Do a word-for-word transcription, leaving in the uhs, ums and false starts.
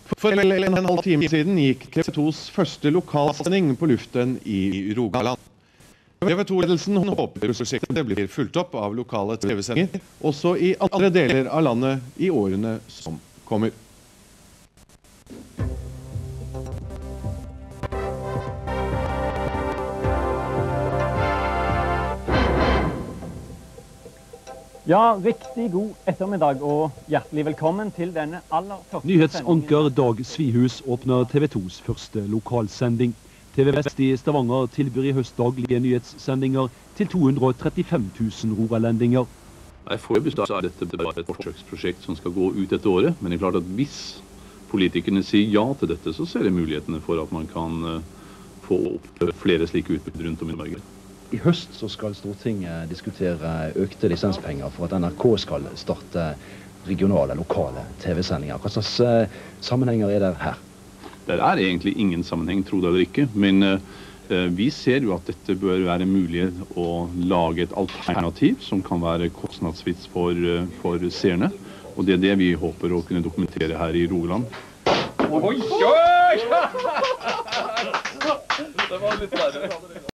For en og en halv time siden gikk T V tos første lokalsending på luften i Rogaland. T V to-ledelsen håper prosjektet blir fulgt opp av lokale T V-sendinger, også i andre deler av landet i årene som kommer. Ja, riktig god ettermiddag og hjertelig velkommen til denne aller første Nyhetsanker Dag Svihus åpner T V tos første lokalsending. T V Vest i Stavanger tilbyr i høst daglige nyhetssendinger til to hundre og trettifem tusen rogalendinger. Nei, Foreløpig er dette bare et forsøksprosjekt som skal gå ut dette året, men det er klart at hvis politikerne sier ja til dette, så ser det mulighetene for at man kan få opp flere slike utbud rundt om i Norge. I høst så skal Stortinget diskutere økte lisenspenger for at N R K skal starte regionale, lokale T V-sendinger. Hva slags uh, sammenhenger er det her? Det er egentlig ingen sammenheng, tro det eller ikke, men uh, vi ser jo at dette bør være mulig å lage et alternativ som kan være kostnadsvits for, uh, for seerne, og det er det vi håper å kunne dokumentere her i Rogaland. Oi, oi! Det var litt verre.